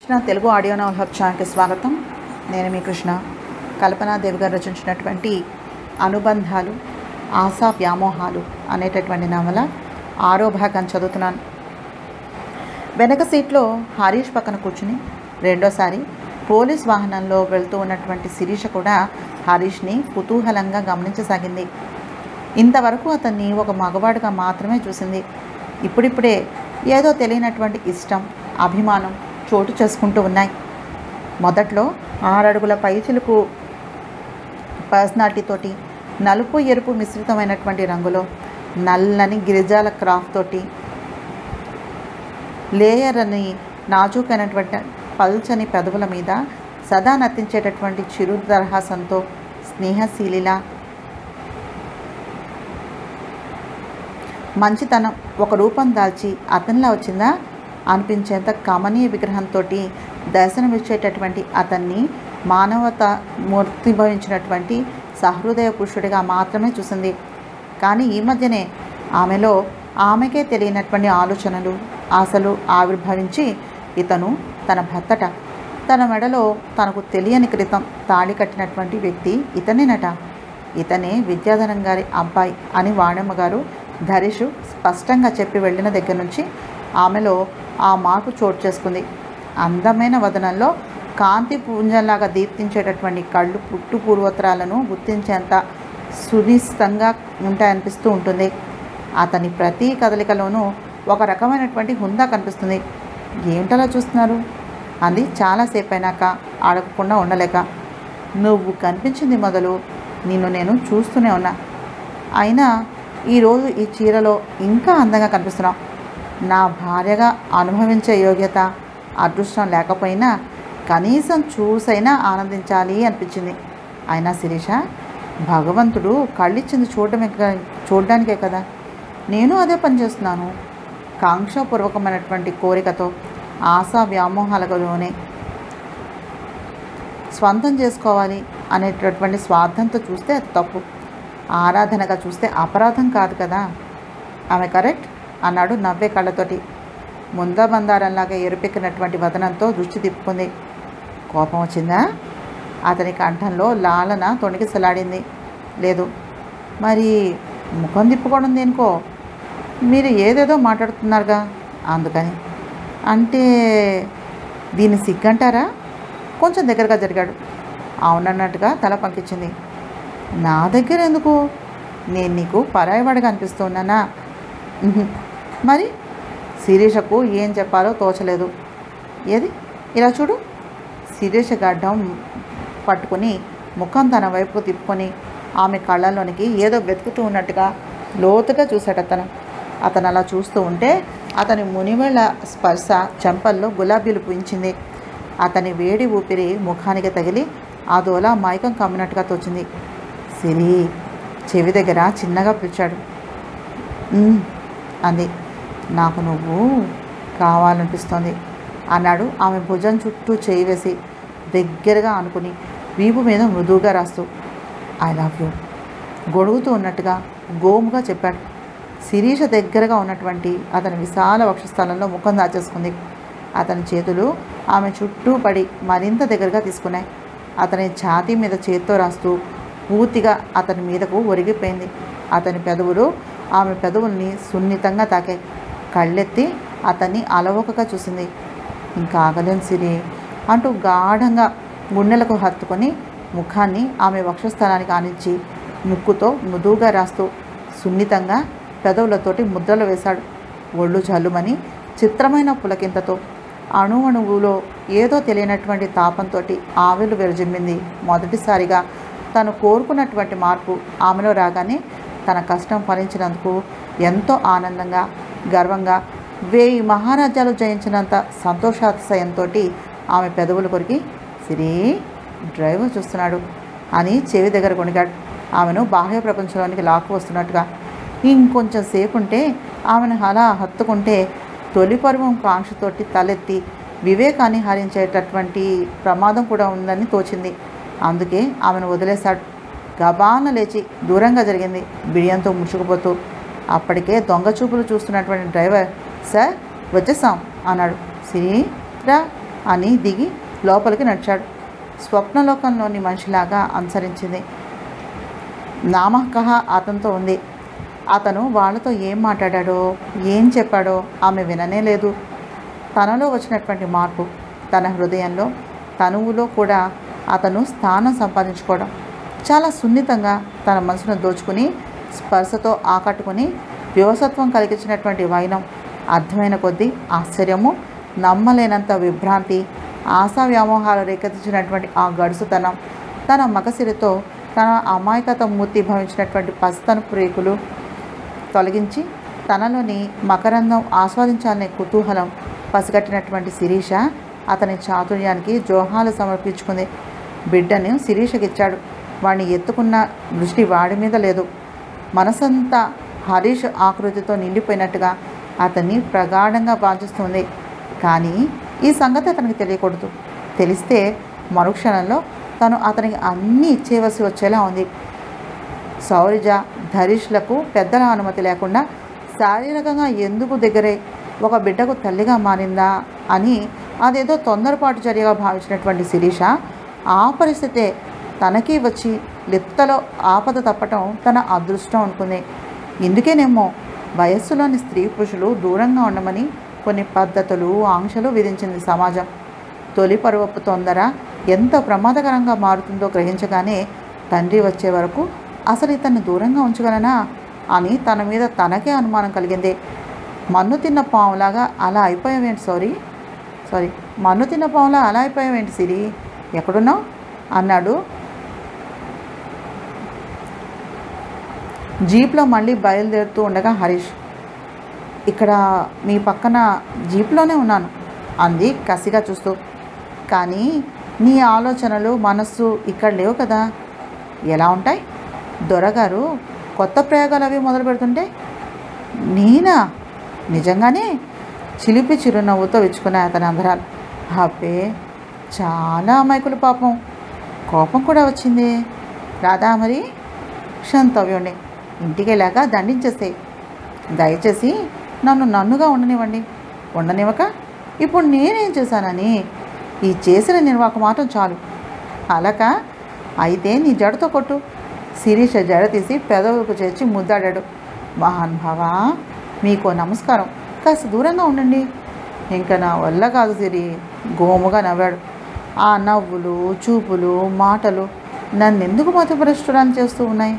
Krishna Telugu audio నవల hub ఛానల్కి స్వాగతం. నేను మీ కృష్ణ. కల్పనాదేవి గారు రచించినటువంటి అనుబంధాలు ఆశా వ్యామోహాలు అనేటటువంటి నవల 6వ భాగం చదువుతున్నాను. వెనక సీట్లో హరీష్ పక్కన కూర్చుని రెండోసారి పోలీస్ వాహనంలో వెళ్తూ ఉన్నటువంటి శిరీష కూడా హరీష్ని కుతూహలంగా గమనించసాగింది. ఇంతవరకు అతన్ని ఒక మగవాడిగా మాత్రమే చూసింది. ఇప్పుడిప్పుడే ఏదో తెలియనటువంటి ఇష్టం, అభిమానం చోటు చేసుకుంటూ ఉన్నాయి. మొదట్లో 6 అడుగుల పైచిలుకు పర్సనాలిటీతోటి, నలుపు ఎరుపు మిశ్రితమైనటువంటి రంగులో, నల్లని గిరిజాల క్రాఫ్ట్ తోటి, లేయర్ అని నాజూకైనటువంటి పల్చని పెదవుల మీద సదా నర్తించేటటువంటి చిరు దరహాసంతో స్నేహశీలిలా, మంచితనం ఒక రూపం దాల్చి అతనిలా వచ్చిందా అనిపించేంత కమనీయ విగ్రహంతో దర్శనమిచ్చేటటువంటి అతన్ని మానవత మూర్తిభవించినటువంటి సహృదయ పురుషుడిగా మాత్రమే చూసింది. కానీ ఈ మధ్యనే ఆమెలో ఆమెకే తెలియనటువంటి ఆలోచనలు, ఆశలు ఆవిర్భవించి ఇతను తన భర్తట, తన మెడలో తనకు తెలియని క్రితం తాళి కట్టినటువంటి వ్యక్తి ఇతనేనట, ఇతనే విద్యాధరం గారి అబ్బాయి అని వాణమ్మ గారు ధరీషు స్పష్టంగా చెప్పి వెళ్ళిన దగ్గర నుంచి ఆమెలో ఆ మార్పు చోటు చేసుకుంది. అందమైన వదనంలో కాంతి పుంజంలాగా దీప్తించేటటువంటి కళ్ళు పుట్టు పూర్వోత్తరాలను గుర్తించేంత సునిశ్చితంగా ఉంటాయనిపిస్తూ ఉంటుంది. అతని ప్రతి కదలికలోనూ ఒక రకమైనటువంటి హుందా కనిపిస్తుంది. ఏమిటలా చూస్తున్నారు అంది చాలాసేపు అయినాక అడగకుండా ఉండలేక. నువ్వు కనిపించింది మొదలు నిన్ను నేను చూస్తూనే ఉన్నా. అయినా ఈరోజు ఈ చీరలో ఇంకా అందంగా కనిపిస్తున్నావు. నా భార్యగా అనుభవించే యోగ్యత, అదృష్టం లేకపోయినా కనీసం చూసైనా ఆనందించాలి అనిపించింది. అయినా శిరీష, భగవంతుడు కళ్ళిచ్చింది చూడడానికే కదా. నేను అదే పని చేస్తున్నాను. కాంక్షాపూర్వకమైనటువంటి కోరికతో, ఆశా వ్యామోహాలలోనే స్వంతం చేసుకోవాలి అనేటటువంటి స్వార్థంతో చూస్తే అది తప్పు. ఆరాధనగా చూస్తే అపరాధం కాదు కదా. ఆమె కరెక్ట్ అన్నాడు నవ్వే కళ్ళతోటి. ముందబందారంలాగా ఎరుపెక్కినటువంటి వదనంతో దృష్టి తిప్పుకుంది. కోపం వచ్చిందా? అతని కంఠంలో లాలన తొణికిసలాడింది. లేదు. మరి ముఖం తిప్పుకోవడం దేనికో? మీరు ఏదేదో మాట్లాడుతున్నారుగా అందుకని. అంటే దీన్ని సిగ్గంటారా? కొంచెం దగ్గరగా జరిగాడు. అవునన్నట్టుగా తల పంకించింది. నా దగ్గర ఎందుకు? నేను నీకు పరాయివాడిగా అనిపిస్తున్నానా? మరి శిరీషకు ఏం చెప్పాలో తోచలేదు. ఏది ఇలా చూడు. శిరీష గడ్డం పట్టుకుని ముఖం తన వైపు తిప్పుకొని ఆమె కళ్ళల్లోనికి ఏదో వెతుకుతూ ఉన్నట్టుగా లోతుగా చూశాడు అతను. అతను అలా చూస్తూ ఉంటే అతని మునివేళ్ల స్పర్శ చెంపల్లో గులాబీలు పూయించింది. అతని వేడి ఊపిరి ముఖానికి తగిలి అదోలా మైకం కమ్మినట్టుగా తోచింది. సిరి చెవి దగ్గర చిన్నగా పిలిచాడు. అంది. నాకు నువ్వు కావాలనిపిస్తోంది అన్నాడు ఆమె భుజం చుట్టూ చేయి వేసి దగ్గరగా ఆనుకుని వీపు మీద మృదువుగా రాస్తూ. ఐ లవ్ యూ గొడుగుతూ ఉన్నట్టుగా గోముగా చెప్పాడు. శిరీష దగ్గరగా ఉన్నటువంటి అతని విశాల వక్షస్థలంలో ముఖం దాచేసుకుంది. అతని చేతులు ఆమె చుట్టూ పడి మరింత దగ్గరగా తీసుకున్నాయి. అతని ఛాతీ మీద చేత్తో రాస్తూ పూర్తిగా అతని మీదకు ఒరిగిపోయింది. అతని పెదవులు ఆమె పెదవుల్ని సున్నితంగా తాకాయి. కళ్ళెత్తి అతన్ని అలవోకగా చూసింది. ఇంకా ఆగలేను సిరి అంటూ గాఢంగా గుండెలకు హత్తుకొని ముఖాన్ని ఆమె వక్షస్థలానికి ఆనించి ముక్కుతో మృదువుగా రాస్తూ సున్నితంగా పెదవులతోటి ముద్రలు వేశాడు. ఒళ్ళు జల్లుమని చిత్రమైన పులకింతతో అణువులో ఏదో తెలియనటువంటి తాపంతో ఆవిర్లు విరజిమ్మింది. మొదటిసారిగా తను కోరుకున్నటువంటి మార్పు ఆమెలో రాగానే తన కష్టం ఫలించినందుకు ఎంతో ఆనందంగా, గర్వంగా, 1000 మహారాజ్యాలు జయించినంత సంతోషాతిశయంతో ఆమె పెదవులు కొరికి, సిరి డ్రైవర్ చూస్తున్నాడు అని చెవి దగ్గర కొనిగాడు. ఆమెను బాహ్య ప్రపంచంలోనికి లాక్కు వస్తున్నట్టుగా. ఇంకొంచెం సేపు ఉంటే ఆమెను అలా హత్తుకుంటే తొలి పర్వం కాంక్షతోటి తలెత్తి వివేకాన్ని హరించేటటువంటి ప్రమాదం కూడా ఉందని తోచింది. అందుకే ఆమెను వదిలేశాడు. గబాన లేచి దూరంగా జరిగింది బిడియంతో ముసుకుపోతూ. అప్పటికే దొంగ చూపులు చూస్తున్నటువంటి డ్రైవర్, సార్ వచ్చేసాం అన్నాడు. సిరి రా అని దిగి లోపలికి నడిచాడు. స్వప్నలోకంలోని మనిషిలాగా అనుసరించింది. నామకహ అతనితో ఉంది. అతను వాళ్ళతో ఏం మాట్లాడాడో ఏం చెప్పాడో ఆమె విననే లేదు. తనలో వచ్చినటువంటి మార్పు, తన హృదయంలో తనువులో కూడా అతను స్థానం సంపాదించుకోవడం, చాలా సున్నితంగా తన మనసును దోచుకుని స్పర్శతో ఆకట్టుకుని వివసత్వం కలిగించినటువంటి వైనం, అర్థమైన కొద్దీ ఆశ్చర్యము, నమ్మలేనంత విభ్రాంతి, ఆశా వ్యామోహాలు రేకెత్తించినటువంటి ఆ గడుసుతనం, తన మగసిరితో తన అమాయకత మూర్తి భవించినటువంటి పసితను ప్రేకులు తొలగించి తనలోని మకరందం ఆస్వాదించాలనే కుతూహలం పసిగట్టినటువంటి శిరీష అతని చాతుర్యానికి జోహాలు సమర్పించుకుంది. బిడ్డను శిరీషకిచ్చాడు. వాడిని ఎత్తుకున్న దృష్టి వాడి మీద లేదు. మనసంతా హరీష్ ఆకృతితో నిండిపోయినట్టుగా అతన్ని ప్రగాఢంగా వాంఛిస్తుంది. కానీ ఈ సంగతి అతనికి తెలియకూడదు. తెలిస్తే మరుక్షణంలో తను అతనికి అన్నీ ఇచ్చేవలసి వచ్చేలా ఉంది. సౌరిజ ధరీష్లకు పెద్దల అనుమతి లేకుండా శారీరకంగా ఎందుకు దగ్గరే ఒక బిడ్డకు తల్లిగా మారిందా అని అదేదో తొందరపాటు చర్యగా భావించినటువంటి శిరీష ఆ పరిస్థితే తనకి వచ్చి లిప్తలో ఆపద తప్పటం తన అదృష్టం అనుకుంది. ఇందుకేనేమో వయస్సులోని స్త్రీ పురుషులు దూరంగా ఉండమని కొన్ని పద్ధతులు, ఆంక్షలు విధించింది సమాజం. తొలి పరువపు తొందర ఎంత ప్రమాదకరంగా మారుతుందో గ్రహించగానే తండ్రి వచ్చే వరకు అసలు ఇతన్ని దూరంగా ఉంచగలనా అని తన మీద తనకే అనుమానం కలిగింది. మన్ను తిన్న పావులాగా అలా అయిపోయావేంటి సారీ మన్ను తిన్న పావులా అలా అయిపోయావేంటి సిరి, ఎక్కడున్నావు అన్నాడు. జీప్లో మళ్ళీ బయలుదేరుతూ ఉండగా హరీష్, ఇక్కడ మీ పక్కన జీప్లోనే ఉన్నాను అంది కసిగా చూస్తూ. కానీ నీ ఆలోచనలు, మనస్సు ఇక్కడ లేవు కదా. ఎలా ఉంటాయి? దొరగారు కొత్త ప్రయోగాలు అవి మొదలు పెడుతుంటే నేనా? నిజంగానే? చిలిపి చిరునవ్వుతో విచ్చుకున్నాయి అతని అందరాలు. అబ్బే, చాలా అమాయకులు పాపం. కోపం కూడా వచ్చింది. రాదా మరి? క్షంతవ్యుణ్ణి ఇంటికి వెళ్ళాక దండించేస్తే దయచేసి నన్నుగా ఉండనివ్వండి. ఉండనివ్వక ఇప్పుడు నేనేం చేశానని? ఈ చేసిన నిర్వాహక మాత్రం చాలు. అలక అయితే నీ జడతో కొట్టు. శిరీష జడ తీసి పెదవులకు చేర్చి ముద్దాడాడు. మహానుభావా, మీకు నమస్కారం, కాస్త దూరంగా ఉండండి. ఇంకా నా వల్ల కాదు సిరి, గోముగా నవ్వాడు. ఆ నవ్వులు, చూపులు, మాటలు నన్నెందుకు మతభ్రష్టురాలు చేస్తూ ఉన్నాయి?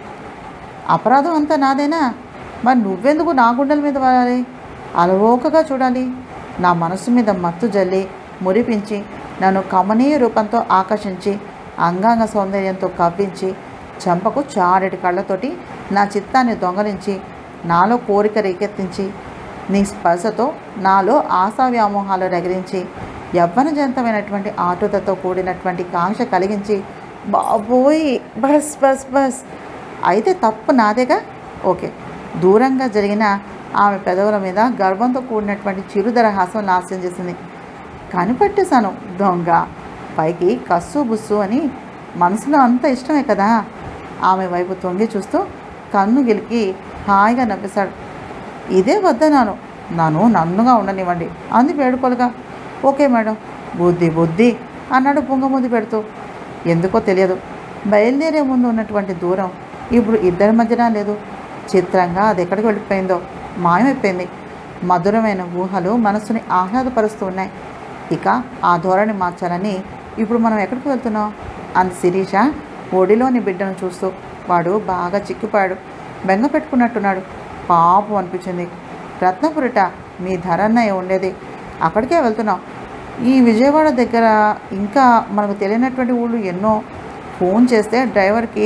అపరాధం అంతా నాదేనా? మరి నువ్వెందుకు నా గుండెల మీద వాడాలి? అలవోకగా చూడాలి. నా మనసు మీద మత్తు జల్లి మురిపించి నన్ను కమనీయ రూపంతో ఆకర్షించి అంగాంగ సౌందర్యంతో కవ్వించి చెంపకు చారెటి కళ్ళతోటి నా చిత్తాన్ని దొంగలించి నాలో కోరిక రేకెత్తించి నీ స్పర్శతో నాలో ఆశా వ్యామోహాలు రగిలించి యవ్వనజంతమైనటువంటి ఆటుతతో కూడినటువంటి కాంక్ష కలిగించి బాబోయ్ బస్ బస్ బస్ అయితే తప్పు నాదేగా. ఓకే. దూరంగా జరిగిన ఆమె పెదవుల మీద గర్వంతో కూడినటువంటి చిరుదరహాసం నాశనం చేసింది. కనిపెట్టేశాను దొంగ. పైకి కస్సు బుస్సు అని మనసులో అంత ఇష్టమే కదా. ఆమె వైపు తొంగి చూస్తూ కన్ను గిలికి హాయిగా నవ్వేశాడు. ఇదే వద్దన్నాను, నన్నుగా ఉండనివ్వండి అంది వేడుకోలుగా. ఓకే మేడం, బుద్ధి అన్నాడు బుంగముద్ది పెడుతూ. ఎందుకో తెలియదు, బయలుదేరే ముందు ఉన్నటువంటి దూరం ఇప్పుడు ఇద్దరి మధ్యన లేదు. చిత్రంగా అది ఎక్కడికి వెళ్ళిపోయిందో, మాయమైపోయింది. మధురమైన ఊహలు మనస్సుని ఆహ్లాదపరుస్తూ ఉన్నాయి. ఇక ఆ ధోరణి మార్చాలని ఇప్పుడు మనం ఎక్కడికి వెళ్తున్నాం అంది శిరీష ఒడిలోని బిడ్డను చూస్తూ. వాడు బాగా చిక్కిపోయాడు, బెంగ పెట్టుకున్నట్టున్నాడు. పాపం అనిపించింది. రత్నపురిట మీ ధరన్నయ్య ఉండేది, అక్కడికే వెళ్తున్నాం. ఈ విజయవాడ దగ్గర ఇంకా మనకు తెలియనటువంటి ఊళ్ళు ఎన్నో. ఫోన్ చేస్తే డ్రైవర్కి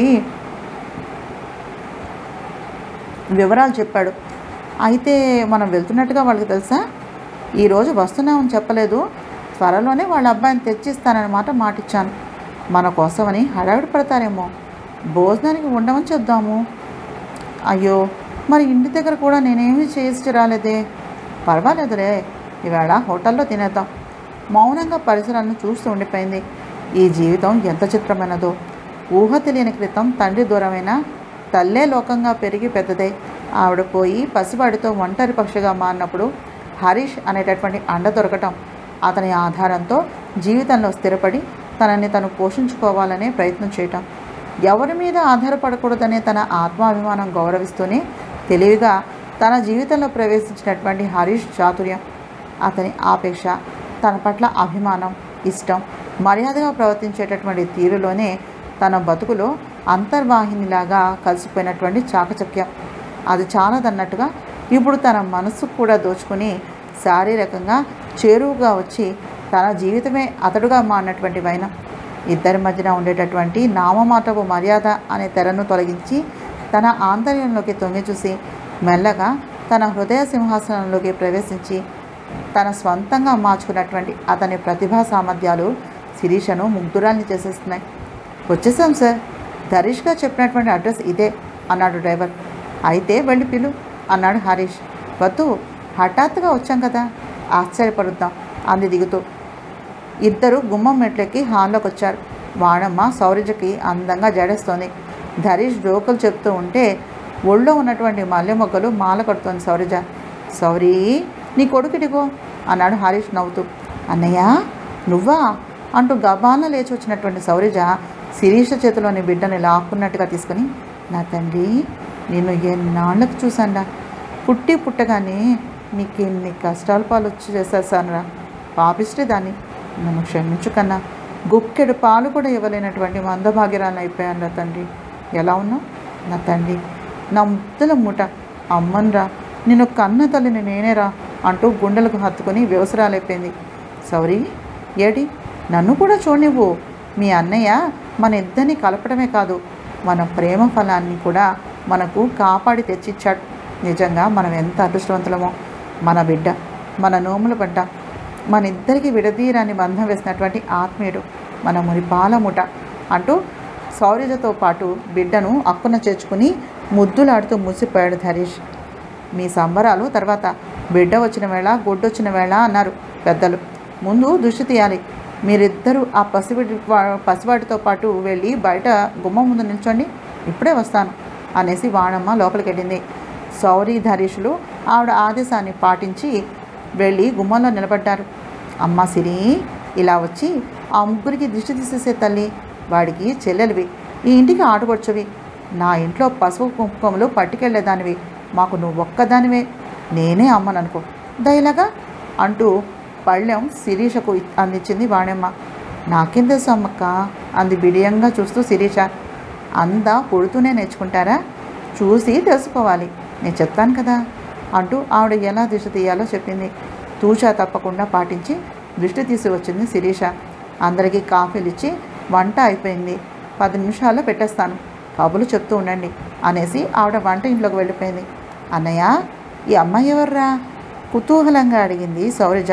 వివరాలు చెప్పాడు. అయితే మనం వెళ్తున్నట్టుగా వాళ్ళకి తెలుసా? ఈరోజు వస్తున్నామని చెప్పలేదు, త్వరలోనే వాళ్ళ అబ్బాయిని తెచ్చిస్తానన్నమాట మాటిచ్చాను. మన కోసమని హడావిడి పడతారేమో, భోజనానికి ఉండమని చెప్దాము. అయ్యో, మరి ఇంటి దగ్గర కూడా నేనేమీ చేసి రాలేదే. పర్వాలేదులే, ఇవాళ హోటల్లో తినేద్దాం. మౌనంగా పరిసరాలను చూస్తూ ఉండిపోయింది. ఈ జీవితం ఎంత చిత్రమైనదో. ఊహ తెలియని క్రితం తండ్రి దూరమైన తల్లే లోకంగా పెరిగి పెద్దదై ఆవిడ పోయి పసివాడితో ఒంటరి పక్షిగా మారినప్పుడు హరీష్ అనేటటువంటి అండ దొరకటం, అతని ఆధారంతో జీవితంలో స్థిరపడి తనని తను పోషించుకోవాలనే ప్రయత్నం చేయటం, ఎవరి మీద ఆధారపడకూడదనే తన ఆత్మాభిమానం గౌరవిస్తూనే తెలివిగా తన జీవితంలో ప్రవేశించినటువంటి హరీష్ చాతుర్యం, అతని ఆపేక్ష, తన పట్ల అభిమానం, ఇష్టం, మర్యాదగా ప్రవర్తించేటటువంటి తీరులోనే తన బతుకులో అంతర్వాహినిలాగా కలిసిపోయినటువంటి చాకచక్యం. అది చాలదన్నట్టుగా ఇప్పుడు తన మనస్సు కూడా దోచుకుని శారీరకంగా చేరువుగా వచ్చి తన జీవితమే అతడుగా మారినటువంటి వైనం. ఇద్దరి మధ్యన ఉండేటటువంటి నామమాటపు మర్యాద అనే తెరను తొలగించి తన ఆంతర్యంలోకి తొంగి చూసి మెల్లగా తన హృదయ సింహాసనంలోకి ప్రవేశించి తన స్వంతంగా మార్చుకున్నటువంటి అతని ప్రతిభా సామర్థ్యాలు శిరీషను ముగ్ధురాల్ని చేసేస్తున్నాయి. వచ్చేసాం సార్, ధరీష్గా చెప్పినటువంటి అడ్రస్ ఇదే అన్నాడు డ్రైవర్. అయితే వెళ్ళి పిలు అన్నాడు హరీష్. వద్దు, హఠాత్తుగా వచ్చాం కదా, ఆశ్చర్యపడుద్దాం అంది దిగుతూ. ఇద్దరు గుమ్మం మెట్లెక్కి హాల్లోకి వచ్చారు. వాణమ్మ సౌరజకి అందంగా జడేస్తోంది. ధరీష్ జోకులు చెప్తూ ఉంటే ఒళ్ళో ఉన్నటువంటి మల్లె మొగ్గలు మాల కడుతోంది సౌరజ. సౌరీ, నీ కొడుకుడిగో అన్నాడు హరీష్ నవ్వుతూ. అన్నయ్య నువ్వా అంటూ గబాన లేచి వచ్చినటువంటి సౌరజ శిరీష చేతిలోని బిడ్డని లాక్కున్నట్టుగా తీసుకుని, నా తండ్రి నిన్ను ఎన్నాళ్ళకు చూశాండా, పుట్టి పుట్టగానే నీకు ఎన్ని కష్టాల పాలు వచ్చి చేసేసానురా, పాపిస్తే దాన్ని నన్ను క్షమించు కన్నా, గుక్కెడు పాలు కూడా ఇవ్వలేనటువంటి మందభాగ్యరాలను అయిపోయాను తండ్రి. ఎలా ఉన్నావు నా తండ్రి, నా ముద్దల మూట, అమ్మన్రా, నిన్ను కన్న తల్లిని నేనేరా అంటూ గుండెలకు హత్తుకొని వ్యవసరాలైపోయింది. సౌరీ ఏడి, నన్ను కూడా చూడనివ్వు. మీ అన్నయ్య మన ఇద్దరిని కలపడమే కాదు, మన ప్రేమ ఫలాన్ని కూడా మనకు కాపాడి తెచ్చిచ్చాడు. నిజంగా మనం ఎంత అదృష్టవంతులమో. మన బిడ్డ, మన నోముల పడ్డ, మన ఇద్దరికి విడదీరాన్ని బంధం వేసినటువంటి ఆత్మీయుడు, మన మురిపాల ముఠ అంటూ సౌరజతో పాటు బిడ్డను అక్కున చేర్చుకుని ముద్దులాడుతూ మురిసిపోయాడు ధరీష్. మీ సంబరాలు తర్వాత, బిడ్డ వచ్చిన వేళ గొడ్డొచ్చిన వేళ అన్నారు పెద్దలు. ముందు దృష్టి తీయాలి. మీరిద్దరూ ఆ పసివాడితో పాటు వెళ్ళి బయట గుమ్మం ముందు నిల్చోండి, ఇప్పుడే వస్తాను అనేసి వాణమ్మ లోపలికి వెళ్ళింది. సౌరీ ధరీషులు ఆవిడ ఆదేశాన్ని పాటించి వెళ్ళి గుమ్మంలో నిలబడ్డారు. అమ్మ సిరి, ఇలా వచ్చి ఆ ముగ్గురికి దిష్టి తీసేసే తల్లి, వాడికి చెల్లెలివి, ఈ ఇంటికి ఆడపడుచువి, నా ఇంట్లో పసుపు కుంకుమలు పట్టుకెళ్లేదానివి, మాకు నువ్వు ఒక్కదానివే, నేనే అమ్మననుకో దయలాగా అంటూ పళ్ళెం శిరీషకు అందించింది వాణమ్మ. నాకేం తెలుసు అమ్మక్క అంది బిడియంగా చూస్తూ శిరీష. అందా పుడుతూనే నేర్చుకుంటారా, చూసి తెలుసుకోవాలి, నేను చెప్తాను కదా అంటూ ఆవిడ ఎలా దిష్టి తీయాలో చెప్పింది. తూచా తప్పకుండా పాటించి దృష్టి తీసి వచ్చింది శిరీష. అందరికీ కాఫీలు ఇచ్చి వంట అయిపోయింది, 10 నిమిషాల్లో పెట్టేస్తాను, కబులు చెప్తూ ఉండండి అనేసి ఆవిడ వంట ఇంట్లోకి వెళ్ళిపోయింది. అన్నయ్య, ఈ అమ్మాయి ఎవర్రా కుతూహలంగా అడిగింది సౌరజ.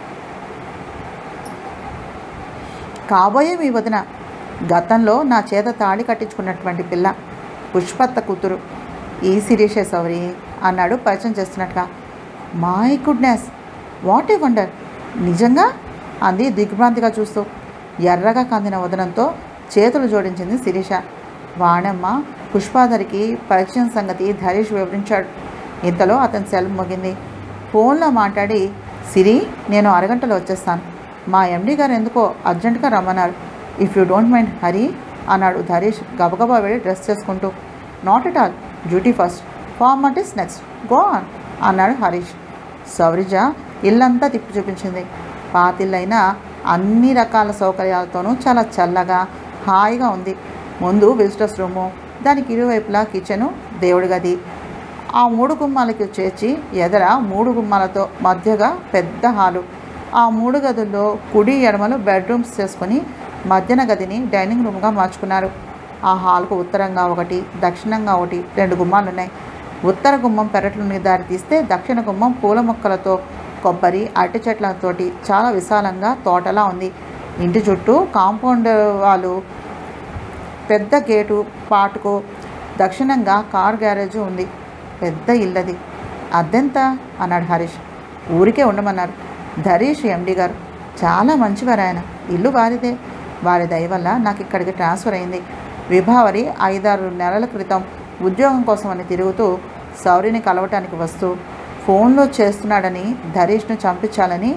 కాబోయే మీ వదిన, గతంలో నా చేత తాళి కట్టించుకున్నటువంటి పిల్ల, పుష్పత్త కూతురు, ఈ శిరీషే సౌరి అన్నాడు పరిచయం చేస్తున్నట్టుగా. My goodness, what a wonder, నిజంగా అంది దిగ్భ్రాంతిగా చూస్తూ. ఎర్రగా కందిన వదనంతో చేతులు జోడించింది శిరీష. వాణమ్మ పుష్పాధరికి పరిచయం సంగతి ధరీష్ వివరించాడు. ఇంతలో అతని సెల్ మోగింది. ఫోన్లో మాట్లాడి, సిరి నేను అరగంటలో వచ్చేస్తాను, మా ఎండి గారు ఎందుకో అర్జెంటుగా రమ్మన్నారు, if you don't mind Hari అన్నాడు ధరీష్ గబగబా వెళ్ళి డ్రెస్ చేసుకుంటూ. Not at all, duty first, formalities next, go on అన్నాడు హరీష్. సౌరిజ ఇల్లంతా తిప్పి చూపించింది. పాతిల్లైనా అన్ని రకాల సౌకర్యాలతోనూ చాలా చల్లగా హాయిగా ఉంది. ముందు విజిటర్స్ రూము, దానికి ఇరువైపులా కిచెను, దేవుడి గది, ఆ 3 గుమ్మాలకి చేర్చి ఎదర 3 గుమ్మాలతో మధ్యగా పెద్ద హాలు, ఆ 3 గదుల్లో కుడి ఎడమలు బెడ్రూమ్స్ చేసుకుని మధ్యన గదిని డైనింగ్ రూమ్గా మార్చుకున్నారు. ఆ హాల్కు ఉత్తరంగా ఒకటి, దక్షిణంగా ఒకటి, 2 గుమ్మాలున్నాయి. ఉత్తర గుమ్మం పెరట్లోని దారి తీస్తే దక్షిణ గుమ్మం పూల మొక్కలతో, కొబ్బరి అరటి చెట్లతోటి చాలా విశాలంగా తోటలా ఉంది. ఇంటి చుట్టూ కాంపౌండ్ వాళ్ళు, పెద్ద గేటు, పాటుకు దక్షిణంగా కార్ గ్యారేజ్ ఉంది. పెద్ద ఇల్లది. అద్దెంత అన్నాడు హరీష్. ఊరికే ఉండమన్నారు ధరీష్ ఎండి గారు, చాలా మంచివారు ఆయన, ఇల్లు వారిదే, వారి దయ వల్ల నాకు ఇక్కడికి ట్రాన్స్ఫర్ అయింది. విభావరి 5-6 నెలల క్రితం ఉద్యోగం కోసమని తిరుగుతూ సౌరిని కలవటానికి వస్తూ ఫోన్లో చేస్తున్నాడని ధరీష్ను చంపించాలని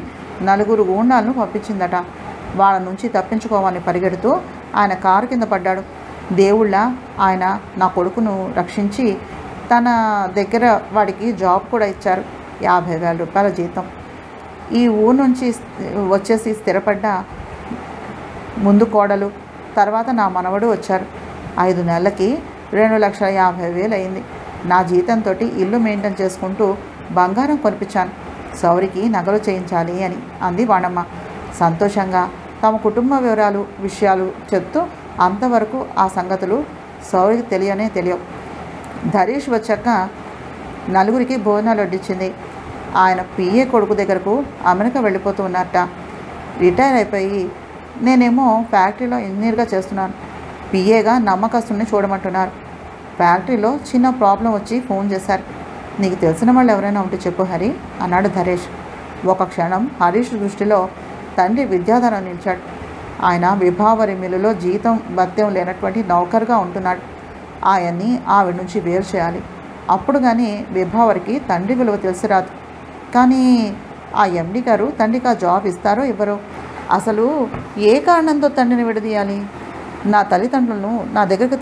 నలుగురు గూండాలను పంపించిందట. వాళ్ళ నుంచి తప్పించుకోవాలని పరిగెడుతూ ఆయన కారు కింద పడ్డాడు. దేవుళ్ళ ఆయన నా కొడుకును రక్షించి తన దగ్గర వాడికి జాబ్ కూడా ఇచ్చారు. 50,000 రూపాయల జీతం. ఈ ఊరు నుంచి వచ్చేసి స్థిరపడ్డ ముందు కోడలు, తర్వాత నా మనవడు వచ్చారు. 5 నెలలకి 2,50,000 అయింది. నా జీతంతో ఇల్లు మెయింటైన్ చేసుకుంటూ బంగారం కొనిపించాను. సౌరికి నగలు చేయించాలి అని అంది వాణమ్మ సంతోషంగా తమ కుటుంబ విషయాలు చెప్తూ. అంతవరకు ఆ సంగతులు సౌరికి తెలియవు. ధరీష్ వచ్చాక నలుగురికి భోజనాలు వడ్డించింది. ఆయన పిఏ కొడుకు దగ్గరకు అమెరికా వెళ్ళిపోతూ ఉన్నట్ట. రిటైర్ అయిపోయి నేనేమో ఫ్యాక్టరీలో ఇంజనీర్గా చేస్తున్నాను. పిఏగా నమ్మకస్తుల్ని చూడమంటున్నారు. ఫ్యాక్టరీలో చిన్న ప్రాబ్లం వచ్చి ఫోన్ చేశారు. నీకు తెలిసిన వాళ్ళు ఎవరైనా ఉంటే చెప్పు హరి అన్నాడు ధరేష్. ఒక క్షణం హరీష్ దృష్టిలో తండ్రి విద్యాధరం నిలిచాడు. ఆయన విభావరి మిల్లులో జీతం భత్యం లేనటువంటి నౌకర్గా ఉంటున్నాడు. ఆయన్ని ఆవిడ నుంచి వేరు చేయాలి. అప్పుడు కానీ విభావరికి తండ్రి విలువ తెలిసి రాదు. కానీ ఆ ఎండి గారు తండ్రికి ఆ జాబ్ ఇస్తారో ఇవ్వరో? అసలు ఏ కారణంతో తండ్రిని విడదీయాలి? నా తల్లిదండ్రులను నా దగ్గరికి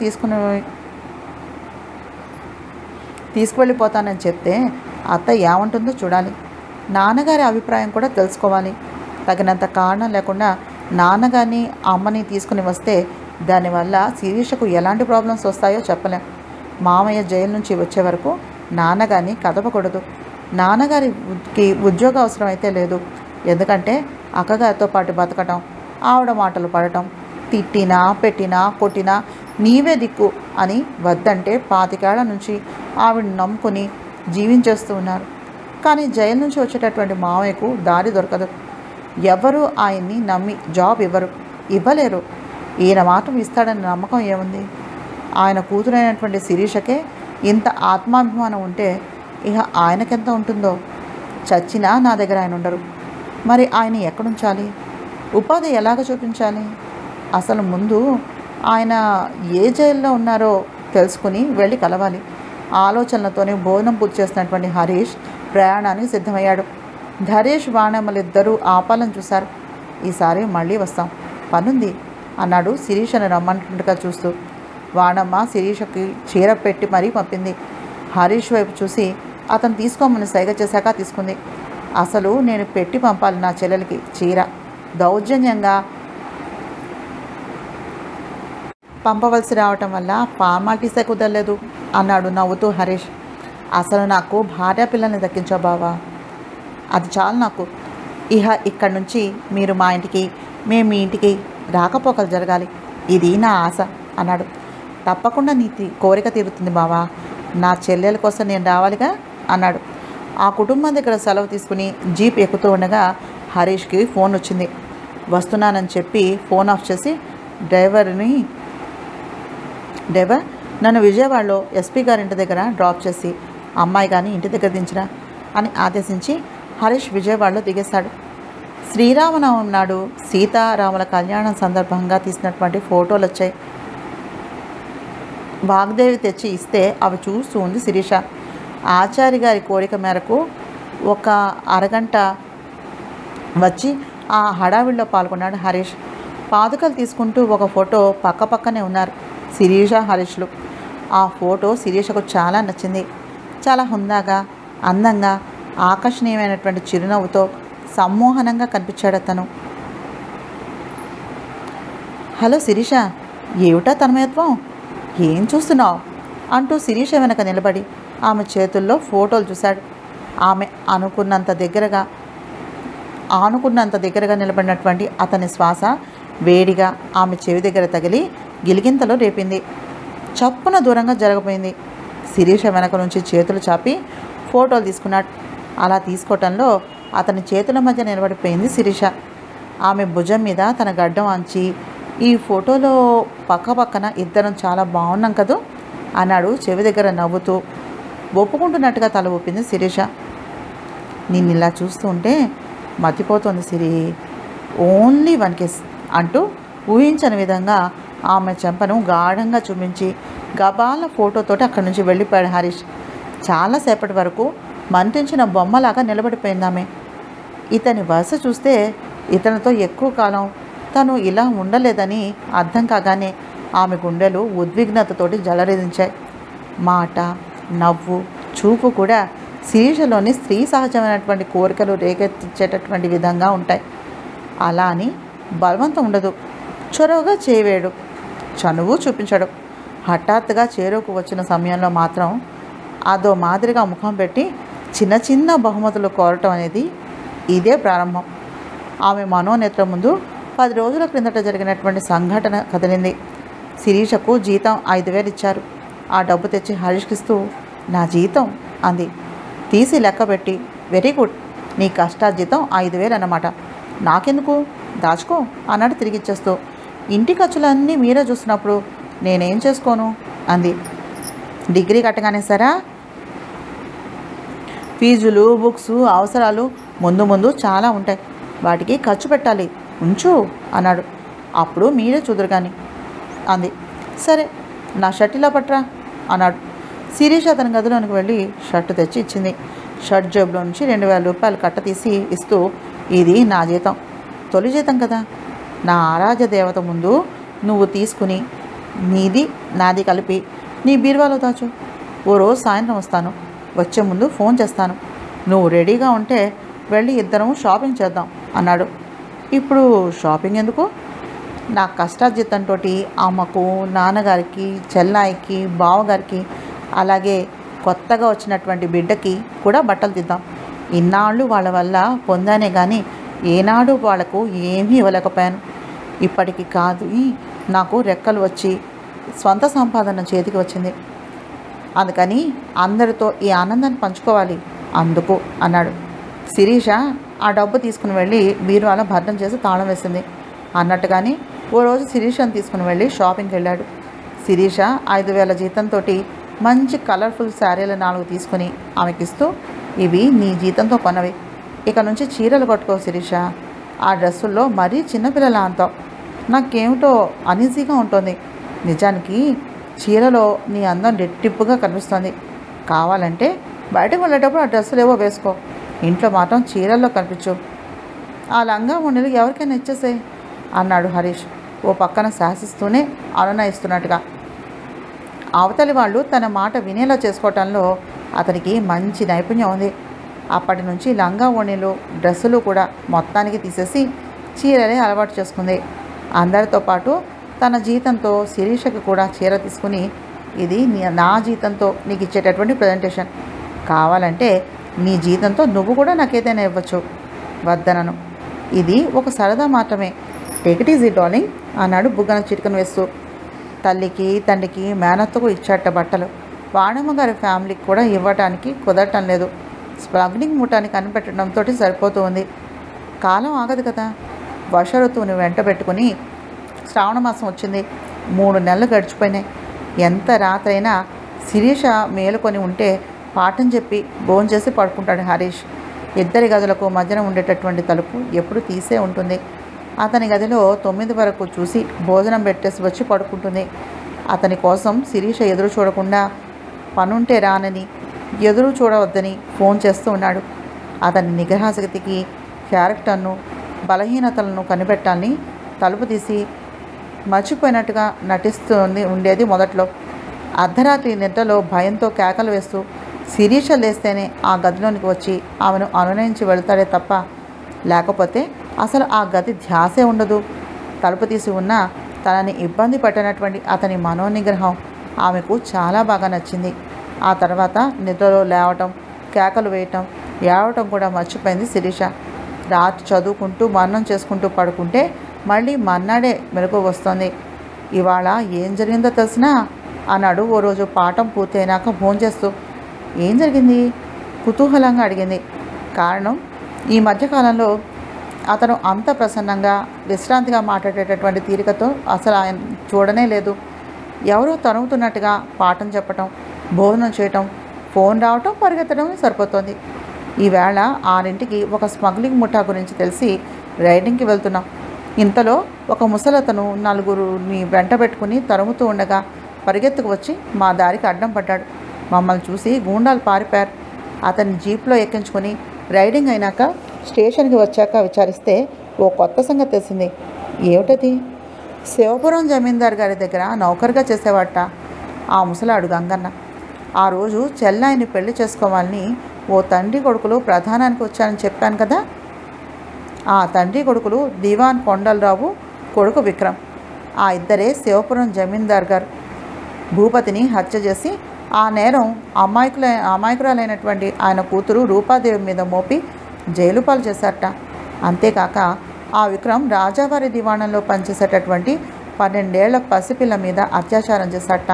తీసుకువెళ్ళిపోతానని చెప్తే అత్త ఏమంటుందో చూడాలి. నాన్నగారి అభిప్రాయం కూడా తెలుసుకోవాలి. తగినంత కారణం లేకుండా నాన్నగారిని అమ్మని తీసుకుని వస్తే దానివల్ల శిరీషకు ఎలాంటి ప్రాబ్లమ్స్ వస్తాయో చెప్పలేం. మామయ్య జైలు నుంచి వచ్చే వరకు నాన్నగారిని కదపకూడదు. నాన్నగారికి ఉద్యోగ అవసరం అయితే లేదు. ఎందుకంటే అక్కగారితో పాటు బతకటం, ఆవిడ మాటలు పడటం, తిట్టినా పెట్టినా కొట్టినా నీవే దిక్కు అని వద్దంటే 25 ఏళ్ల నుంచి ఆవిడని నమ్ముకుని జీవించేస్తూ ఉన్నారు. కానీ జైలు నుంచి వచ్చేటటువంటి మావయ్యకు దారి దొరకదు. ఎవరు ఆయన్ని నమ్మి జాబ్ ఇవ్వలేరు. ఈయన మాత్రం ఇస్తాడని నమ్మకం ఏముంది? ఆయన కూతురైనటువంటి శిరీషకే ఇంత ఆత్మాభిమానం ఉంటే ఇక ఆయనకెంత ఉంటుందో. చచ్చినా నా దగ్గర ఆయన ఉండరు. మరి ఆయన ఎక్కడుంచాలి? ఉపాధి ఎలాగ చూపించాలి? అసలు ముందు ఆయన ఏ జైల్లో ఉన్నారో తెలుసుకుని వెళ్ళి కలవాలి. ఆలోచనలతోనే భోజనం పూర్తి చేసినటువంటి హరీష్ ప్రయాణానికి సిద్ధమయ్యాడు. ధరేష్ వాణమ్మలిద్దరూ ఆపాలని చూశారు. ఈసారి మళ్ళీ వస్తాం, పనుంది అన్నాడు శిరీషను రమ్మంటుండగా చూస్తూ. వాణమ్మ శిరీషకి చీర పెట్టి మరీ పంపింది. హరీష్ వైపు చూసి అతను తీసుకోమని సైగ చేశాక తీసుకుంది. అసలు నేను పెట్టి పంపాలి నా చెల్లెలకి చీర, దౌర్జన్యంగా పంపవలసి రావటం వల్ల ఫార్మాలిటీసే కుదరలేదు అన్నాడు నవ్వుతూ హరీష్. అసలు నాకు భార్య పిల్లల్ని దక్కించావు బావా, అది చాలు నాకు. ఇక్కడి నుంచి మీరు మా ఇంటికి, మేము మీ ఇంటికి రాకపోకలు జరగాలి, ఇది నా ఆశ అన్నాడు. తప్పకుండా నీ కోరిక తీరుతుంది బావా, నా చెల్లెల కోసం నేను రావాలిగా అన్నాడు. ఆ కుటుంబం దగ్గర సెలవు తీసుకుని జీప్ ఎక్కుతూ ఉండగా హరీష్కి ఫోన్ వచ్చింది. వస్తున్నానని చెప్పి ఫోన్ ఆఫ్ చేసి డ్రైవర్ నన్ను విజయవాడలో ఎస్పీ గారింటి దగ్గర డ్రాప్ చేసి అమ్మాయి కానీ ఇంటి దగ్గర దించిరా అని ఆదేశించి హరీష్ విజయవాడలో దిగేశాడు. శ్రీరామనవమి నాడు సీతారాముల కళ్యాణం సందర్భంగా తీసినటువంటి ఫోటోలు వచ్చాయి. వాగ్దేవి తెచ్చి ఇస్తే అవి చూస్తూ ఉంది శిరీష. ఆచారి గారి కోరిక మేరకు ఒక అరగంట వచ్చి ఆ హడావిడిలో పాల్గొన్నాడు హరీష్. పాదుకలు తీసుకుంటూ ఒక ఫోటో పక్కనే ఉన్నారు శిరీష, హరీష్లు. ఆ ఫోటో శిరీషకు చాలా నచ్చింది. చాలా హుందాగా, అందంగా, ఆకర్షణీయమైనటువంటి చిరునవ్వుతో సమ్మోహనంగా కనిపించాడు అతను. హలో శిరీష, ఏమిటా తన్మయత్వం, ఏం చూస్తున్నావు అంటూ శిరీష వెనక నిలబడి ఆమె చేతుల్లో ఫోటోలు చూశాడు. ఆమె ఆనుకున్నంత దగ్గరగా నిలబడినటువంటి అతని శ్వాస వేడిగా ఆమె చెవి దగ్గర తగిలి గిలిగింతలో రేపింది. చప్పున దూరంగా జరగబోయింది. శిరీష వెనక నుంచి చేతులు చాపి ఫోటోలు తీసుకున్నాడు. అలా తీసుకోవటంలో అతని చేతుల మధ్య నిలబడిపోయింది శిరీష. ఆమె భుజం మీద తన గడ్డం అంచి, ఈ ఫోటోలో పక్కన ఇద్దరం చాలా బాగున్నాం కదూ అన్నాడు చెవి దగ్గర నవ్వుతూ. ఒప్పుకుంటున్నట్టుగా తల ఊపింది శిరీష. నిన్ను ఇలా చూస్తూ ఉంటే మతిపోతుంది సిరి, ఓన్లీ 1 కిస్ అంటూ ఊహించని విధంగా ఆమె చెంపను గాఢంగా చూపించి గబాల ఫోటోతోటి అక్కడి నుంచి వెళ్ళిపోయాడు హరీష్. చాలాసేపటి వరకు మంటించిన బొమ్మలాగా నిలబడిపోయింది ఆమె. ఇతని వరుస చూస్తే ఇతనితో ఎక్కువ కాలం తను ఇలా ఉండలేదని అర్థం కాగానే ఆమె గుండెలు ఉద్విగ్నతతోటి జలరించాయి. మాట, నవ్వు, చూపు కూడా శిరీషలోని స్త్రీ సహజమైనటువంటి కోరికలు రేకెత్తించేటటువంటి విధంగా ఉంటాయి. అలా అని బలవంతం ఉండదు. చొరవగా చేయవేయడు, చనువు చూపించడు. హఠాత్తుగా చేరుకు వచ్చిన సమయంలో మాత్రం అదో మాదిరిగా ముఖం పెట్టి చిన్న చిన్న బహుమతులు కోరటం అనేది ఇదే ప్రారంభం. ఆమె మనోనేత్రం ముందు 10 రోజుల క్రిందట జరిగినటువంటి సంఘటన కదిలింది. శిరీషకు జీతం 5,000 ఇచ్చారు. ఆ డబ్బు తెచ్చి హరీష్కి ఇస్తూ, నా జీతం అంది. తీసి లెక్కబెట్టి, వెరీ గుడ్, నీ కష్టార్జితం 5,000 అన్నమాట. నాకెందుకు, దాచుకో అన్నాడు తిరిగిచ్చేస్తూ. ఇంటి ఖర్చులన్నీ మీరే చూస్తున్నప్పుడు నేనేం చేసుకోను అంది. డిగ్రీ కట్టగానే సరా, ఫీజులు, బుక్స్, అవసరాలు ముందు ముందు చాలా ఉంటాయి, వాటికి ఖర్చు పెట్టాలి, ఉంచు అన్నాడు. అప్పుడు మీరే చూదురు కానీ అంది. సరే, నా షర్ట్ ఇలా పట్రా అన్నాడు. శిరీష అతని గదిలోనికి వెళ్ళి షర్టు తెచ్చి ఇచ్చింది. షర్ట్ జేబులో నుంచి 2,000 రూపాయలు కట్ట తీసి ఇస్తూ, ఇది నా జీతం, తొలి జీతం కదా, నా ఆరాధ్య దేవత ముందు నువ్వు తీసుకుని నీది నాది కలిపి నీ బీరువాలో దాచు. ఓ రోజు సాయంత్రం వస్తాను, వచ్చే ముందు ఫోన్ చేస్తాను, నువ్వు రెడీగా ఉంటే వెళ్ళి ఇద్దరం షాపింగ్ చేద్దాం అన్నాడు. ఇప్పుడు షాపింగ్ ఎందుకు? నా కష్టార్జితంతో అమ్మకు, నాన్నగారికి, చెల్లాయికి, బావగారికి, అలాగే కొత్తగా వచ్చినటువంటి బిడ్డకి కూడా బట్టలు తీద్దాం. ఇన్నాళ్ళు వాళ్ళ వల్ల పొందానే కానీ ఏనాడు వాళ్లకు ఏమీ ఇవ్వలేకపోయాను. ఇప్పటికి కాదు, నాకు రెక్కలు వచ్చి స్వంత సంపాదన చేతికి వచ్చింది. అందుకని అందరితో ఈ ఆనందాన్ని పంచుకోవాలి అందుకు అన్నాడు. శిరీష ఆ డబ్బు తీసుకుని వెళ్ళి బీరువాలో భద్రం చేసి తాళం వేసింది. అన్నట్టుగాని ఓ రోజు శిరీషను తీసుకుని వెళ్ళి షాపింగ్కి వెళ్ళాడు. శిరీష 5,000 జీతంతో మంచి కలర్ఫుల్ శారీలు 4 తీసుకుని ఆమెకిస్తూ, ఇవి నీ జీతంతో కొన్నవి, ఇక నుంచి చీరలు కట్టుకో శిరీష, ఆ డ్రెస్సుల్లో మరీ చిన్నపిల్లల అంతావు, నాకేమిటో అనీజీగా ఉంటుంది. నిజానికి చీరలో నీ అందం రెట్టింపుగా కనిపిస్తుంది. కావాలంటే బయటకు వెళ్ళేటప్పుడు ఆ డ్రెస్సులు ఏవో వేసుకో, ఇంట్లో మాత్రం చీరల్లో కనిపించు. ఆ లంగా ఉండలు ఎవరికైనా ఇచ్చేసే అన్నాడు హరీష్ ఓ పక్కన శాసిస్తూనే అనునయిస్తున్నట్టుగా. అవతలి వాళ్ళు తన మాట వినేలా చేసుకోవటంలో అతనికి మంచి నైపుణ్యం ఉంది. అప్పటి నుంచి లంగా ఓణీలు, డ్రెస్సులు కూడా మొత్తానికి తీసేసి చీరలే అలవాటు చేసుకుంది. అందరితో పాటు తన జీతంతో శిరీషకి కూడా చీర తీసుకుని, ఇది నా జీతంతో నీకు ఇచ్చేటటువంటి ప్రజెంటేషన్, కావాలంటే నీ జీతంతో నువ్వు కూడా నాకేదైనా ఇవ్వచ్చు, వద్దనను, ఇది ఒక సరదా మాత్రమే, టేక్ ఇట్ ఈజీ డార్లింగ్ అన్నాడు బుగ్గన చిటికను వేస్తూ. తల్లికి, తండ్రికి, మేనత్తకు ఇచ్చాట బట్టలు, వాణమ్మ గారి ఫ్యామిలీకి కూడా ఇవ్వటానికి కుదరటం లేదు. స్మగ్లింగ్ మూటాన్ని కనిపెట్టడంతో సరిపోతూ ఉంది. కాలం ఆగదు కదా. వర్ష ఋతువుని వెంట పెట్టుకుని శ్రావణ మాసం వచ్చింది. 3 నెలలు గడిచిపోయినాయి. ఎంత రాత్రైనా శిరీష మేలుకొని ఉంటే పాఠం చెప్పి భోంచేసి పడుకుంటాడు హరీష్. ఇద్దరి గదులకు మధ్యన ఉండేటటువంటి తలుపు ఎప్పుడు తీసే ఉంటుంది. అతని గదిలో 9 వరకు చూసి భోజనం పెట్టేసి వచ్చి పడుకుంటుంది. అతని కోసం శిరీష ఎదురు చూడకుండా పనుంటే రానని, ఎదురు చూడవద్దని ఫోన్ చేస్తూ ఉన్నాడు. అతని నిగ్రహశక్తికి, క్యారెక్టర్ను, బలహీనతలను కనిపెట్టాలని తలుపు తీసి మర్చిపోయినట్టుగా నటిస్తుంది ఉండేది మొదట్లో. అర్ధరాత్రి నిద్రలో భయంతో కేకలు వేస్తూ శిరీష లేస్తేనే ఆ గదిలోనికి వచ్చి ఆమెను అనునయించి వెళ్తాడే తప్ప, లేకపోతే అసలు ఆ గది ధ్యాసే ఉండదు. తలుపు తీసి ఉన్నా తనని ఇబ్బంది పెట్టినటువంటి అతని మనోనిగ్రహం ఆమెకు చాలా బాగా నచ్చింది. ఆ తర్వాత నిద్రలో లేవటం, కేకలు వేయటం, ఏడవటం కూడా మర్చిపోయింది శిరీష. రాత్రి చదువుకుంటూ మన్నం చేసుకుంటూ పడుకుంటే మళ్ళీ మన్నాడే మెలకువ వస్తుంది. ఇవాళ ఏం జరిగిందో తెలిసినా అన్నాడు ఓ రోజు పాఠం పూర్తయినాక భోంచేస్తూ. ఏం జరిగింది కుతూహలంగా అడిగింది. కారణం, ఈ మధ్యకాలంలో అతను అంత ప్రసన్నంగా విశ్రాంతిగా మాట్లాడేటటువంటి తీరికతో అసలు ఆయన చూడనే లేదు. ఎవరో తరుముతున్నట్టుగా పాఠం చెప్పటం, భోజనం చేయటం, ఫోన్ రావటం, పరిగెత్తడం సరిపోతుంది. ఈవేళ 6ంటికి ఒక స్మగ్లింగ్ ముఠా గురించి తెలిసి రైడింగ్కి వెళ్తున్నాం. ఇంతలో ఒక ముసలతను 4గురిని వెంట పెట్టుకుని తరుముతూ ఉండగా పరిగెత్తుకు వచ్చి మా దారికి అడ్డం పడ్డాడు. మమ్మల్ని చూసి గూండాలు పారిపోయారు. అతన్ని జీప్లో ఎక్కించుకొని రైడింగ్ అయినాక స్టేషన్కి వచ్చాక విచారిస్తే ఓ కొత్త సంగతి తెలిసింది. ఏమిటది? శివపురం జమీందార్ గారి దగ్గర నౌకరుగా చేసేవాట ఆ ముసలాడు గంగన్న. ఆ రోజు చెల్లాయిని పెళ్లి చేసుకోవాలని ఓ తండ్రి కొడుకులు ప్రధానానికి వచ్చారని చెప్పాను కదా. ఆ తండ్రి కొడుకులు దివాన్ కొండలరావు, కొడుకు విక్రమ్. ఆ ఇద్దరే శివపురం జమీందార్ గారు భూపతిని హత్య చేసి ఆ నేరం అమాయకురాలైనటువంటి ఆయన కూతురు రూపాదేవి మీద మోపి జైలు పాలు చేశారట. అంతేకాక ఆ విక్రమ్ రాజావారి దివాణంలో పనిచేసేటటువంటి 12 ఏళ్ల పసిపిల్ల మీద అత్యాచారం చేశారట.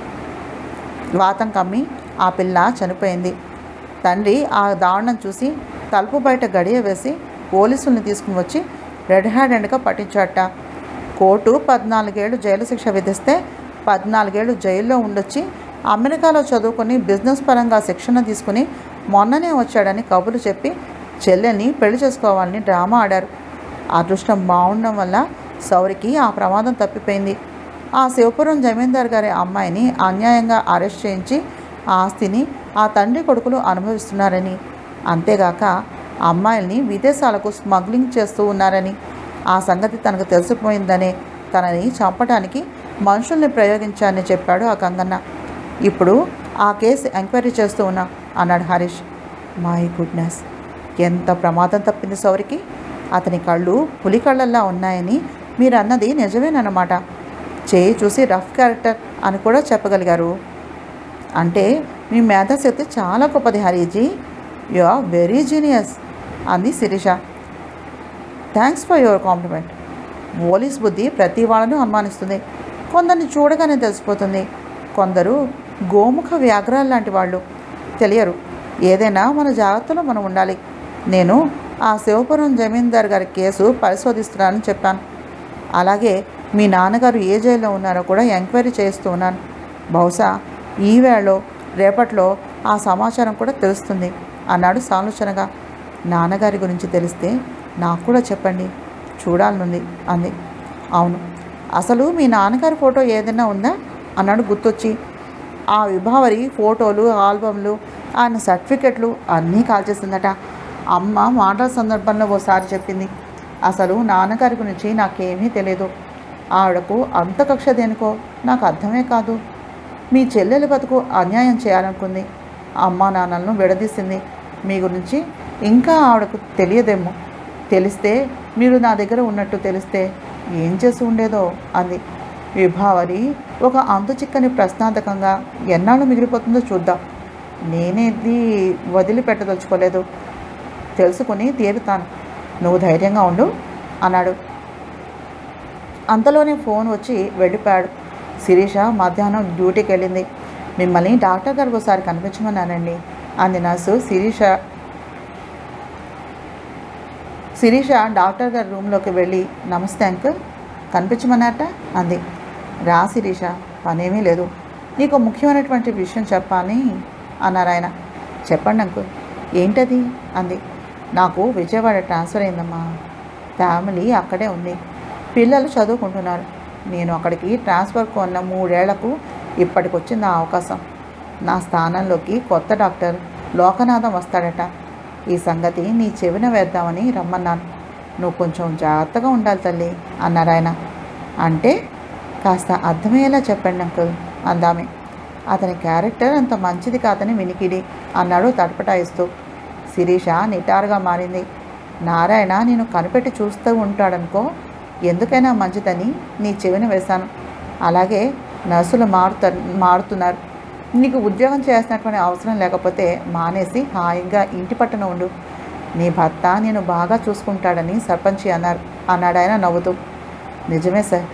వాతం కమ్మి ఆ పిల్ల చనిపోయింది. తండ్రి ఆ దారుణం చూసి తలుపు బయట గడియ వేసి పోలీసుల్ని తీసుకుని వచ్చి రెడ్ హ్యాండెడ్గా పట్టించాట. కోర్టు 14 ఏళ్ళు జైలు శిక్ష విధిస్తే 14 ఏళ్ళు జైల్లో ఉండొచ్చి అమెరికాలో చదువుకొని బిజినెస్ పరంగా శిక్షణ తీసుకుని మొన్ననే వచ్చాడని కబుర్లు చెప్పి చెల్లెల్ని పెళ్లి చేసుకోవాలని డ్రామా ఆడారు. అదృష్టం బాగుండడం వల్ల సౌరికి ఆ ప్రమాదం తప్పిపోయింది. ఆ శివపురం జమీందార్ గారి అమ్మాయిని అన్యాయంగా అరెస్ట్ చేయించి ఆస్తిని ఆ తండ్రి కొడుకులు అనుభవిస్తున్నారని, అంతేగాక అమ్మాయిల్ని విదేశాలకు స్మగ్లింగ్ చేస్తూ ఉన్నారని, ఆ సంగతి తనకు తెలిసిపోయిందనే తనని చంపడానికి మనుషుల్ని ప్రయోగించారని చెప్పాడు ఆ గంగన్న. ఇప్పుడు ఆ కేసు ఎంక్వైరీ చేస్తూ ఉన్నా అన్నాడు హరీష్. మై గుడ్నెస్, ఎంత ప్రమాదం తప్పింది సౌరికి. అతని కళ్ళు పులి కళ్ళల్లా ఉన్నాయని మీరు అన్నది నిజమేనన్నమాట. చేయి చూసి రఫ్ క్యారెక్టర్ అని కూడా చెప్పగలిగారు. అంటే మీ మేధాశక్తి చాలా గొప్పది Hariji. You are very genius అంది Shirisha. Thanks for your compliment. Police బుద్ధి ప్రతి వాళ్ళను అనుమానిస్తుంది. కొందరిని చూడగానే తెలిసిపోతుంది. కొందరు గోముఖ వ్యాఘ్రాలు లాంటి వాళ్ళు, తెలియరు. ఏదైనా మన జాగ్రత్తలో మనం ఉండాలి. నేను ఆ శివపురం జమీందార్ గారి కేసు పరిశోధిస్తున్నానని చెప్పాను. అలాగే మీ నాన్నగారు ఏ జైల్లో ఉన్నారో కూడా ఎంక్వైరీ చేస్తూ ఉన్నాను. బహుశా ఈ వేళలో రేపట్లో ఆ సమాచారం కూడా తెలుస్తుంది అన్నాడు సాలోచనగా. నాన్నగారి గురించి తెలిస్తే నాకు కూడా చెప్పండి, చూడాలనుంది అంది. అవును, అసలు మీ నాన్నగారి ఫోటో ఏదైనా ఉందా అన్నాడు గుర్తొచ్చి. ఆ విభావరి ఫోటోలు, ఆల్బమ్లు, ఆయన సర్టిఫికెట్లు అన్నీ కాల్చేసిందట. అమ్మ మాటల సందర్భంలో ఓసారి చెప్పింది. అసలు నాన్నగారి గురించి నాకేమీ తెలియదు. ఆవిడకు అంత కక్ష దేనికో నాకు అర్థమే కాదు. మీ చెల్లెలి బతుకు అన్యాయం చేయాలనుకుంది. అమ్మా నాన్నలను విడదీసింది. మీ గురించి ఇంకా ఆవిడకు తెలియదేమో. తెలిస్తే, మీరు నా దగ్గర ఉన్నట్టు తెలిస్తే ఏం చేసి ఉండేదో అంది. విభావరి ఒక అంతు చిక్కని ప్రశ్నార్థకంగా ఎన్నాళ్ళు మిగిలిపోతుందో చూద్దాం. నేనేది వదిలిపెట్టదలుచుకోలేదు. తెలుసుకుని తీరుతాను. నువ్వు ధైర్యంగా ఉండు అన్నాడు. అంతలోనే ఫోన్ వచ్చి వెళ్ళిపోయాడు. శిరీష మధ్యాహ్నం డ్యూటీకి వెళ్ళింది. మిమ్మల్ని డాక్టర్ గారు ఒకసారి కనిపించమన్నానండి అంది నర్సు. శిరీష డాక్టర్ గారి రూమ్లోకి వెళ్ళి నమస్తే అంకుల్, కనిపించమన్నట్ట అంది. రా శిరీష, పనేమీ లేదు, నీకు ముఖ్యమైనటువంటి విషయం చెప్పాలి అన్నారు ఆయన. చెప్పండి అంకుల్. ఏంటది అంది. నాకు విజయవాడ ట్రాన్స్ఫర్ అయిందమ్మా. ఫ్యామిలీ అక్కడే ఉంది. పిల్లలు చదువుకుంటున్నారు. నేను అక్కడికి ట్రాన్స్ఫర్ కొన్న 3 ఏళ్లకు ఇప్పటికొచ్చింది ఆ అవకాశం. నా స్థానంలోకి కొత్త డాక్టర్ లోకనాథం వస్తాడట. ఈ సంగతి నీ చెవిన వేద్దామని రమ్మన్నాను. నువ్వు కొంచెం జాగ్రత్తగా ఉండాలి తల్లి అన్నారు ఆయన. అంటే కాస్త అర్థమయ్యేలా చెప్పండి అంకుల్ అందామే. అతని క్యారెక్టర్ అంత మంచిది కాదని వినికిడి అన్నాడు తటపటాయిస్తూ. శిరీష నిటారుగా మారింది. నారాయణ నేను కనిపెట్టి చూస్తూ ఉంటాడనుకో, ఎందుకైనా మంచిదని నీ చెవిన వేశాను. అలాగే నర్సులు మారుతున్నారు. నీకు ఉద్యోగం చేసినటువంటి అవసరం లేకపోతే మానేసి హాయిగా ఇంటి పట్టున ఉండు. నీ భర్త నేను బాగా చూసుకుంటాడని సర్పంచి అన్నాడు ఆయన నవ్వుతూ. నిజమే సార్,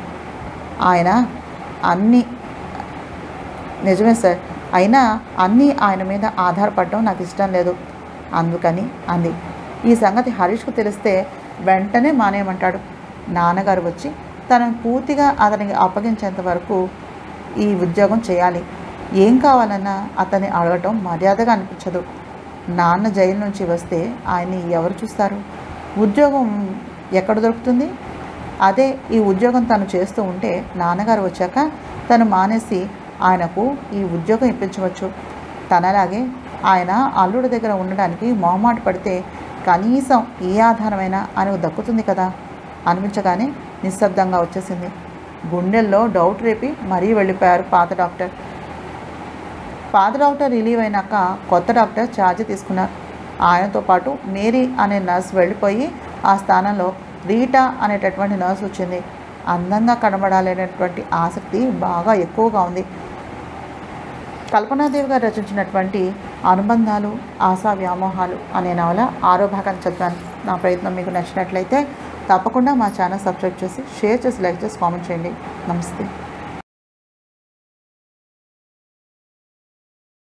అయినా అన్నీ ఆయన మీద ఆధారపడడం నాకు ఇష్టం లేదు. అందుకని అంది. ఈ సంగతి హరీష్కు తెలిస్తే వెంటనే మానేయమంటాడు. నాన్నగారు వచ్చి తనను పూర్తిగా అతనికి అప్పగించేంత వరకు ఈ ఉద్యోగం చేయాలి. ఏం కావాలన్నా అతన్ని అడగటం మర్యాదగా అనిపించదు. నాన్న జైలు నుంచి వస్తే ఆయన్ని ఎవరు చూస్తారు? ఉద్యోగం ఎక్కడ దొరుకుతుంది? అదే ఈ ఉద్యోగం తను చేస్తూ ఉంటే నాన్నగారు వచ్చాక తను మానేసి ఆయనకు ఈ ఉద్యోగం ఇప్పించవచ్చు. తనలాగే ఆయన అల్లుడి దగ్గర ఉండడానికి మొహమాట పడితే కనీసం ఏ ఆధారమైనా ఆమెకు దక్కుతుంది కదా అనిపించగానే నిశ్శబ్దంగా వచ్చేసింది. గుండెల్లో డౌట్ రేపి మరీ వెళ్ళిపోయారు పాత డాక్టర్. పాత డాక్టర్ రిలీవ్ అయినాక కొత్త డాక్టర్ ఛార్జ్ తీసుకున్నారు. ఆయనతో పాటు మేరీ అనే నర్స్ వెళ్ళిపోయి ఆ స్థానంలో రీటా అనేటటువంటి నర్స్ వచ్చింది. అందంగా కనబడాలనేటువంటి ఆసక్తి బాగా ఎక్కువగా ఉంది. కల్పనాదేవి గారు రచించినటువంటి అనుబంధాలు ఆశా వ్యామోహాలు అనే నవల 6వ భాగాన్ని చదివాను. నా ప్రయత్నం మీకు నచ్చినట్లయితే తప్పకుండా మా ఛానల్ సబ్స్క్రైబ్ చేసి షేర్ చేసి లైక్ చేసి కామెంట్ చేయండి. నమస్తే.